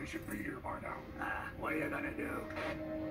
should be here by now. What are you gonna do?